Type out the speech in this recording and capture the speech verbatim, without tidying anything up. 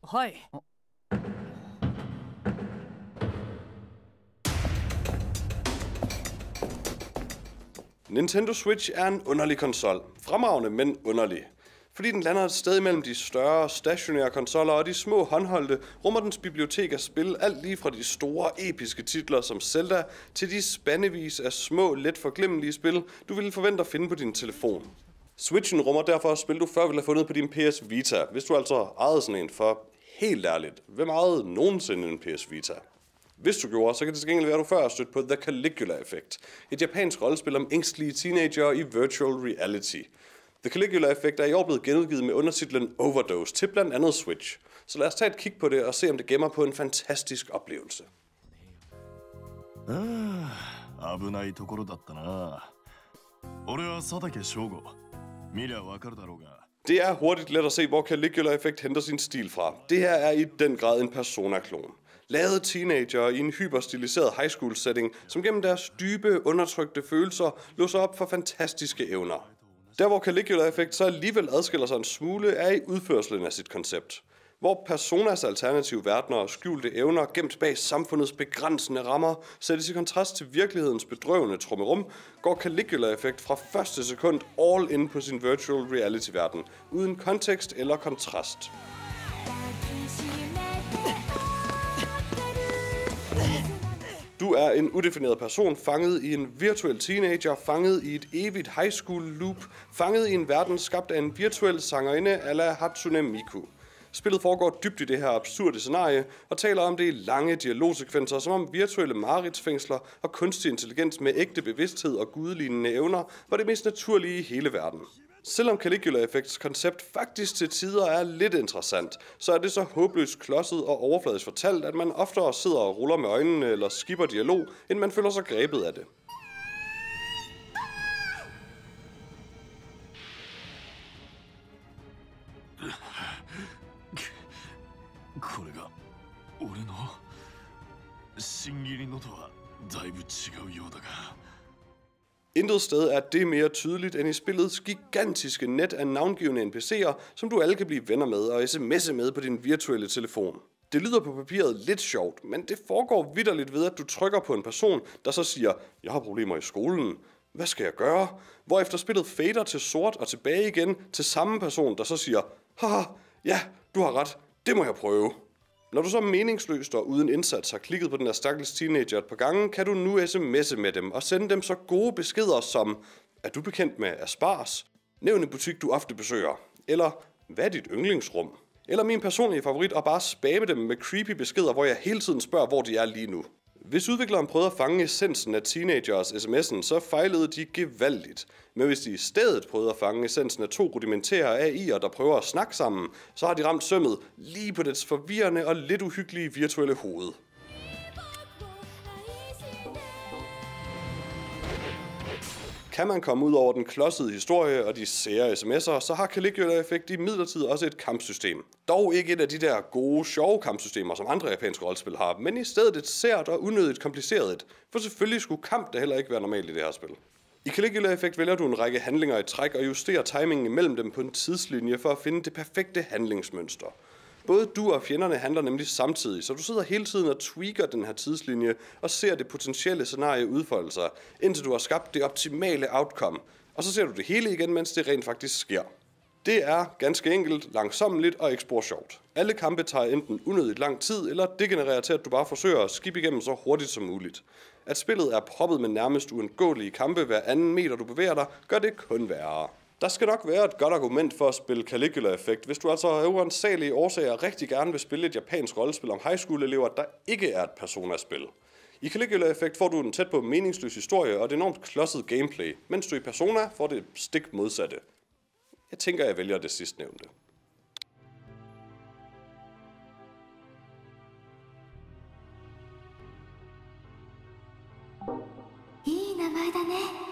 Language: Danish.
はい。 Nintendo Switch er en underlig konsol. Fremragende, men underlig. Fordi den lander et sted mellem de større, stationære konsoller og de små håndholdte, rummer dens bibliotek af spil alt lige fra de store, episke titler som Zelda, til de spandevis af små, let forglemmelige spil, du ville forvente at finde på din telefon. Switchen rummer derfor spil, du før ville have fundet på din P S Vita, hvis du altså ejede sådan en, for helt ærligt, hvem ejede nogensinde en P S Vita? Hvis du gjorde, så kan det til gengæld være, at du før har stødt på The Caligula-effekt, et japansk rollespil om ængstlige teenager i virtual reality. The Caligula-effekt er i år blevet genudgivet med undertitlen Overdose til blandt andet Switch. Så lad os tage et kig på det og se, om det gemmer på en fantastisk oplevelse. Ah, 危ないところだったな。俺は佐竹翔吾。見りゃわかるだろうが。 Det er hurtigt let at se, hvor Caligula-effekt henter sin stil fra. Det her er i den grad en Persona-klon. Lavede teenager i en hyperstiliseret high school setting, som gennem deres dybe, undertrykte følelser låser op for fantastiske evner. Der hvor Caligula-effekt så alligevel adskiller sig en smule, er i udførslen af sit koncept. Hvor Personas alternative verdener og skjulte evner gemt bag samfundets begrænsende rammer sættes i kontrast til virkelighedens bedrøvende trummerum, går Caligula-effekt fra første sekund all in på sin virtual reality-verden, uden kontekst eller kontrast. Du er en udefineret person, fanget i en virtuel teenager, fanget i et evigt high school loop, fanget i en verden skabt af en virtuel sangerinde a la Hatsune Miku. Spillet foregår dybt i det her absurde scenarie, og taler om det i lange dialogsekvenser, som om virtuelle mareridtsfængsler og kunstig intelligens med ægte bevidsthed og gudelignende evner var det mest naturlige i hele verden. Selvom Caligula-effekts koncept faktisk til tider er lidt interessant, så er det så håbløst klodset og overfladisk fortalt, at man oftere sidder og ruller med øjnene eller skipper dialog, end man føler sig grebet af det. Intet sted er det mere tydeligt end i spillets gigantiske net af navngivende N P C'er, som du alle kan blive venner med og sms'e med på din virtuelle telefon. Det lyder på papiret lidt sjovt, men det foregår vitterligt ved, at du trykker på en person, der så siger, jeg har problemer i skolen. Hvad skal jeg gøre? Hvorefter spillet fader til sort og tilbage igen til samme person, der så siger, haha, ja, du har ret, det må jeg prøve. Når du så meningsløst og uden indsats har klikket på den her stakkels teenager et par gange, kan du nu sms'e med dem og sende dem så gode beskeder som, er du bekendt med Aspars? Nævn en butik, du ofte besøger. Eller, hvad er dit yndlingsrum? Eller min personlige favorit, og bare spamme dem med creepy beskeder, hvor jeg hele tiden spørger, hvor de er lige nu. Hvis udvikleren prøvede at fange essensen af teenagers sms'en, så fejlede de gevaldigt. Men hvis de i stedet prøvede at fange essensen af to rudimentære A I'er, der prøver at snakke sammen, så har de ramt sømmet lige på dets forvirrende og lidt uhyggelige virtuelle hoved. Kan man komme ud over den klodsede historie og de sære sms'er, så har Caligula-effekt imidlertid også et kampsystem. Dog ikke et af de der gode, sjove kampsystemer, som andre japanske rollespil har, men i stedet et sært og unødigt kompliceret et, for selvfølgelig skulle kamp da heller ikke være normalt i det her spil. I Caligula-effekt vælger du en række handlinger i træk og justerer timingen imellem dem på en tidslinje for at finde det perfekte handlingsmønster. Både du og fjenderne handler nemlig samtidig, så du sidder hele tiden og tweaker den her tidslinje og ser det potentielle scenarie udfolde sig, indtil du har skabt det optimale outcome, og så ser du det hele igen, mens det rent faktisk sker. Det er ganske enkelt, langsommeligt og ikke spor sjovt. Alle kampe tager enten unødigt lang tid, eller degenererer til, at du bare forsøger at skippe igennem så hurtigt som muligt. At spillet er proppet med nærmest uundgåelige kampe hver anden meter du bevæger dig, gør det kun værre. Der skal nok være et godt argument for at spille Caligula-effekt, hvis du altså af uansagelige årsager rigtig gerne vil spille et japansk rollespil om high school-elever, der ikke er et Persona-spil. I Caligula-effekt får du en tæt på meningsløs historie og et enormt klodset gameplay, mens du i Persona får det stik modsatte. Jeg tænker, jeg vælger det sidstnævnte. いい名前だね。